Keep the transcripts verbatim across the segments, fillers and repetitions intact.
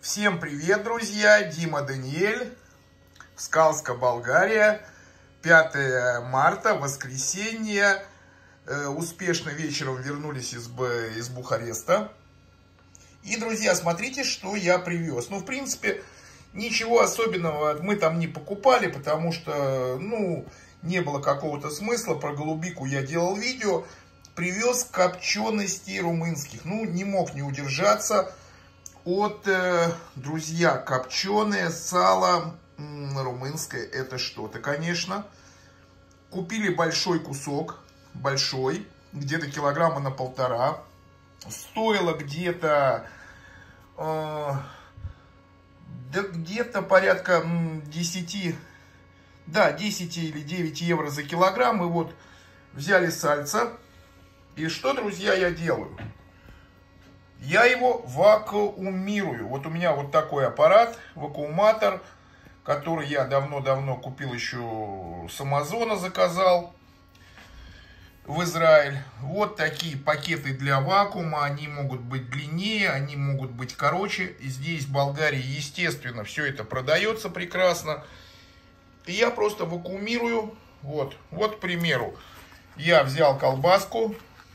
Всем привет, друзья! Дима Даниэль, Скалска, Болгария. пятое марта, воскресенье. Успешно вечером вернулись из, из Бухареста. И, друзья, смотрите, что я привез. Ну, в принципе, ничего особенного мы там не покупали, потому что, ну, не было какого-то смысла. Про голубику я делал видео. Привез копченостей румынских. Ну, не мог не удержаться от, э, друзья, копченое сало м, румынское. Это что-то, конечно. Купили большой кусок, большой, где-то килограмма на полтора. Стоило где-то э, да, где-то порядка десяти, да, десять или девять евро за килограмм. И вот взяли сальца. И что, друзья, я делаю? Я его вакуумирую. Вот у меня вот такой аппарат, вакууматор, который я давно-давно купил, еще с Амазона заказал в Израиль. Вот такие пакеты для вакуума. Они могут быть длиннее, они могут быть короче. И здесь, в Болгарии, естественно, все это продается прекрасно. И я просто вакуумирую. Вот, вот, к примеру, я взял колбаску.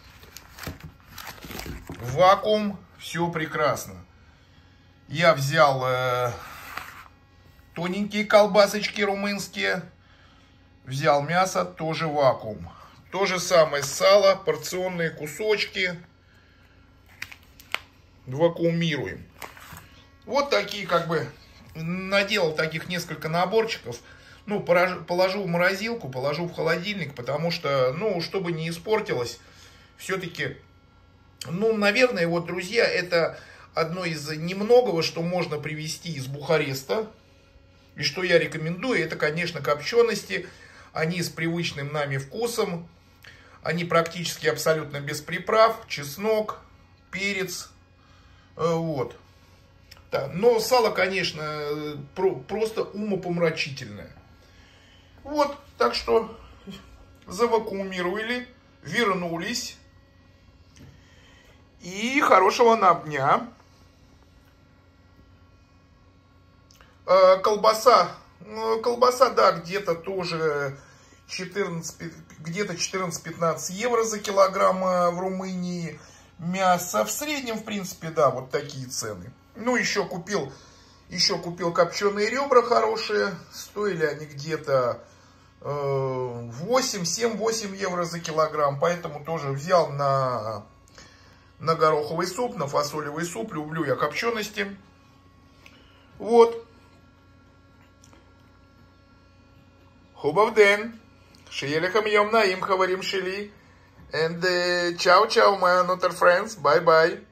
Вакуум, все прекрасно. Я взял э, тоненькие колбасочки румынские. Взял мясо, тоже вакуум. То же самое сало, порционные кусочки. Вакуумируем. Вот такие, как бы, наделал таких несколько наборчиков. Ну, положу в морозилку, положу в холодильник, потому что, ну, чтобы не испортилось, все-таки... Ну, наверное, вот, друзья, это одно из немногого, что можно привезти из Бухареста. И что я рекомендую, это, конечно, копчености. Они с привычным нами вкусом. Они практически абсолютно без приправ. Чеснок, перец. Вот. Да. Но сало, конечно, просто умопомрачительное. Вот, так что завакуумировали, вернулись. И хорошего нам дня. Э, колбаса. Колбаса, да, где-то тоже четырнадцать, где-то четырнадцать-пятнадцать евро за килограмм в Румынии. Мясо в среднем, в принципе, да, вот такие цены. Ну, еще купил, еще купил копченые ребра хорошие. Стоили они где-то э, восемь, семь-восемь евро за килограмм. Поэтому тоже взял на... на гороховый суп, на фасолевый суп. Люблю я копчености. Вот. Хубавден. Шиелехам йом наим хаварим шили. And чао-чао, my another friends. Bye-bye.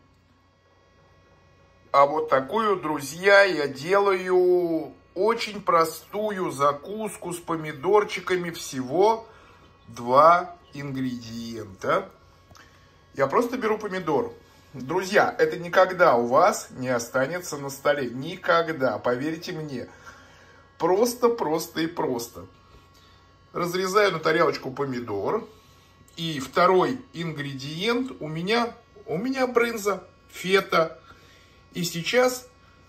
А вот такую, друзья, я делаю очень простую закуску с помидорчиками. Всего два ингредиента. Я просто беру помидор. Друзья, это никогда у вас не останется на столе. Никогда, поверьте мне. Просто, просто и просто. Разрезаю на тарелочку помидор. И второй ингредиент у меня, у меня брынза, фета. И сейчас,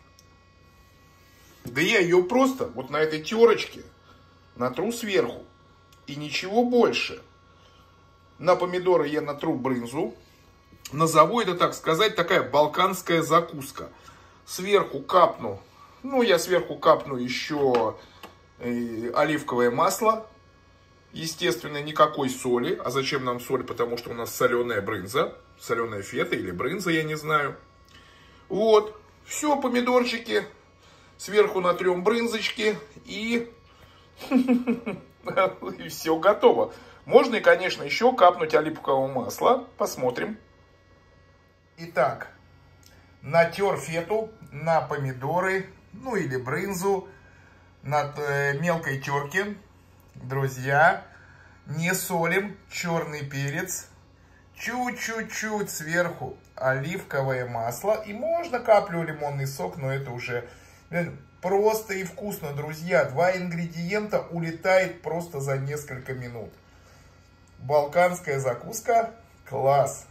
да я ее просто вот на этой терочке натру сверху. И ничего больше. На помидоры я натру брынзу. Назову это, так сказать, такая балканская закуска. Сверху капну, ну я сверху капну еще э, оливковое масло. Естественно, никакой соли. А зачем нам соль? Потому что у нас соленая брынза. Соленая фета или брынза, я не знаю. Вот. Все, помидорчики. Сверху натрем брынзочки. И... и все готово. Можно, и, конечно, еще капнуть оливкового масла. Посмотрим. Итак, натер фету на помидоры, ну или брынзу, на мелкой терке. Друзья, не солим, черный перец, чуть-чуть сверху оливковое масло. И можно каплю лимонный сок, но это уже просто и вкусно, друзья. Два ингредиента улетает просто за несколько минут. Балканская закуска. Класс.